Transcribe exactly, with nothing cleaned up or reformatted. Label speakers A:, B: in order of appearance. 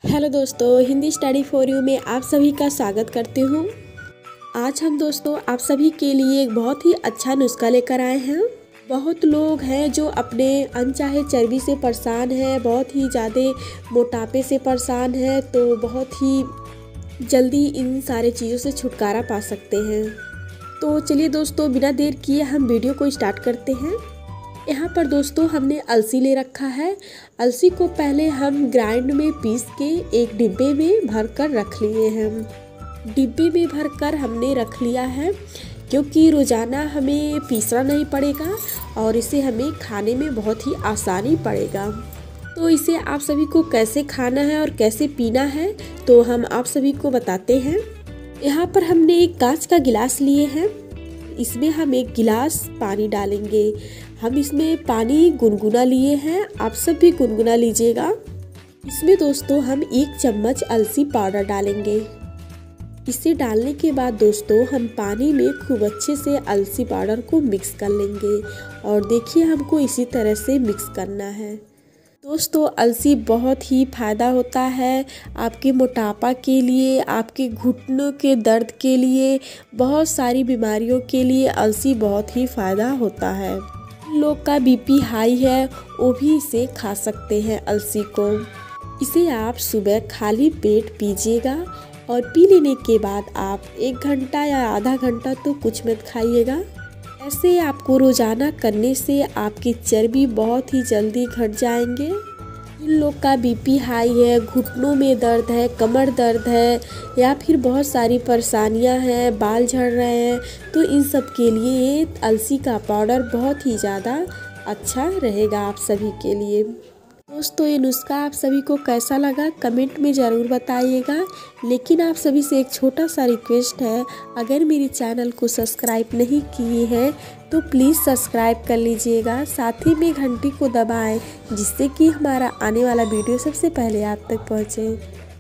A: Hello दोस्तों, Hindi study for you में आप सभी का स्वागत करती हूँ। आज हम दोस्तों आप सभी के लिए एक बहुत ही अच्छा नुस्खा लेकर आए हैं। बहुत लोग हैं जो अपने अनचाहे चर्बी से परेशान हैं, बहुत ही ज़्यादा मोटापे से परेशान हैं, तो बहुत ही जल्दी इन सारे चीज़ों से छुटकारा पा सकते हैं। तो चलिए दोस्तों, बिना देर किए हम वीडियो को स्टार्ट करते हैं। यहाँ पर दोस्तों हमने अलसी ले रखा है। अलसी को पहले हम ग्राइंड में पीस के एक डिब्बे में भर कर रख लिए हैं। डिब्बे में भर कर हमने रख लिया है क्योंकि रोज़ाना हमें पीसना नहीं पड़ेगा और इसे हमें खाने में बहुत ही आसानी पड़ेगा। तो इसे आप सभी को कैसे खाना है और कैसे पीना है तो हम आप सभी को बताते हैं। यहाँ पर हमने एक कांच का गिलास लिए हैं। इसमें हम एक गिलास पानी डालेंगे। हम इसमें पानी गुनगुना लिए हैं, आप सब भी गुनगुना लीजिएगा। इसमें दोस्तों हम एक चम्मच अलसी पाउडर डालेंगे। इसे डालने के बाद दोस्तों हम पानी में खूब अच्छे से अलसी पाउडर को मिक्स कर लेंगे और देखिए हमको इसी तरह से मिक्स करना है। दोस्तों अलसी बहुत ही फ़ायदा होता है आपके मोटापा के लिए, आपके घुटनों के दर्द के लिए, बहुत सारी बीमारियों के लिए अलसी बहुत ही फ़ायदा होता है। लोग का बीपी हाई है वो भी इसे खा सकते हैं अलसी को। इसे आप सुबह खाली पेट पीजिएगा और पी लेने के बाद आप एक घंटा या आधा घंटा तो कुछ मत खाइएगा। ऐसे आपको रोज़ाना करने से आपकी चर्बी बहुत ही जल्दी घट जाएंगे। जिन लोग का बीपी हाई है, घुटनों में दर्द है, कमर दर्द है या फिर बहुत सारी परेशानियां हैं, बाल झड़ रहे हैं, तो इन सब के लिए ये अलसी का पाउडर बहुत ही ज़्यादा अच्छा रहेगा आप सभी के लिए। दोस्तों ये नुस्खा आप सभी को कैसा लगा कमेंट में ज़रूर बताइएगा। लेकिन आप सभी से एक छोटा सा रिक्वेस्ट है, अगर मेरे चैनल को सब्सक्राइब नहीं किए हैं तो प्लीज़ सब्सक्राइब कर लीजिएगा, साथ ही में घंटी को दबाएं जिससे कि हमारा आने वाला वीडियो सबसे पहले आप तक पहुँचे।